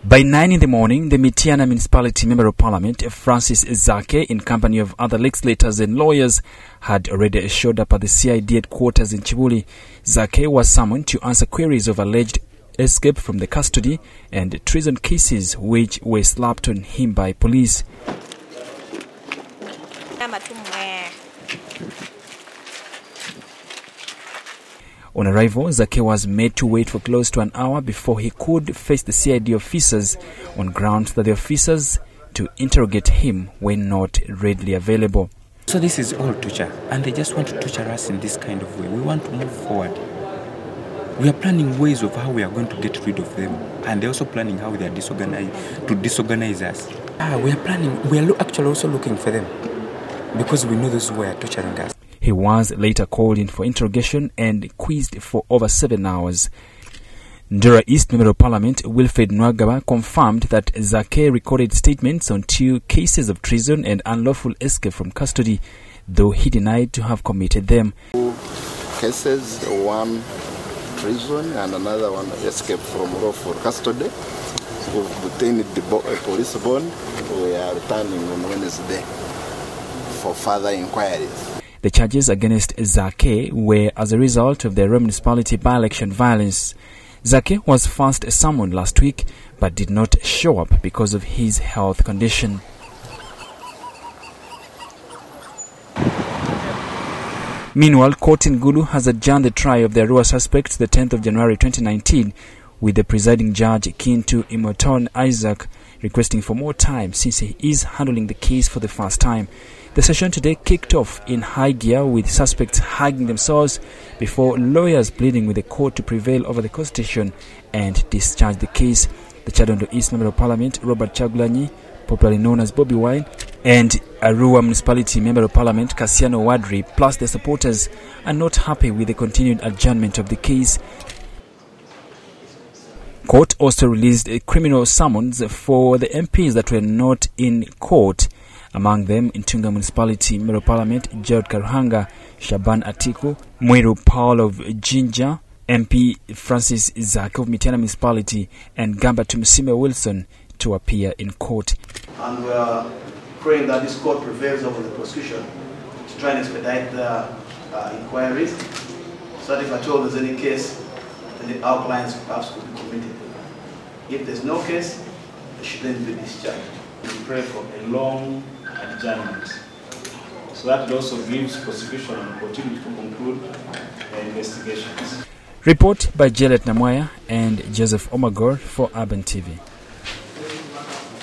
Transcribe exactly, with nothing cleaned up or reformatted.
By nine in the morning, the Mityana municipality member of parliament, Francis Zaake, in company of other legislators and lawyers, had already showed up at the C I D headquarters in Kibuli. Zaake was summoned to answer queries of alleged escape from the custody and treason cases which were slapped on him by police. On arrival, Zaake was made to wait for close to an hour before he could face the C I D officers on grounds that the officers to interrogate him were not readily available. So this is all torture, and they just want to torture us in this kind of way. We want to move forward. We are planning ways of how we are going to get rid of them, and they're also planning how they are disorganized, to disorganize us. Ah, we are planning, we are actually also looking for them, because we know those who are torturing us. He was later called in for interrogation and quizzed for over seven hours. Ndura East Member of Parliament Wilfred Nwagaba confirmed that Zaake recorded statements on two cases of treason and unlawful escape from custody, though he denied to have committed them. Two cases, one treason and another one escape from lawful custody. We've obtained the police bond. We are returning on Wednesday for further inquiries. The charges against Zaake were as a result of the Ro municipality by-election violence. Zaake was first summoned last week but did not show up because of his health condition. Meanwhile, court in Gulu has adjourned the trial of the Arua suspects the tenth of January twenty nineteen, with the presiding judge Kintu Imoton Isaac requesting for more time since he is handling the case for the first time. The session today kicked off in high gear with suspects hugging themselves before lawyers pleading with the court to prevail over the constitution and discharge the case. The Chadondo East Member of Parliament, Robert Chagulanyi, popularly known as Bobby Wine, and Arua Municipality Member of Parliament, Kasiano Wadri, plus their supporters, are not happy with the continued adjournment of the case. Court also released a criminal summons for the M Ps that were not in court. Among them, Intunga Municipality Member of Parliament Gerald Karuhanga, Shaban Atiku, Mwiru Paul of Jinja, M P Francis Zaake of Mityana Municipality, and Gamba Tumusime Wilson to appear in court. And we are praying that this court prevails over the prosecution to try and expedite the uh, inquiries, so that if at all there's any case, then our clients perhaps could be committed. If there's no case, they should then be discharged. We pray for a long adjournment, so that it also gives prosecution an opportunity to conclude the investigations. Report by Jalet Namwaya and Joseph Omagor for Urban T V.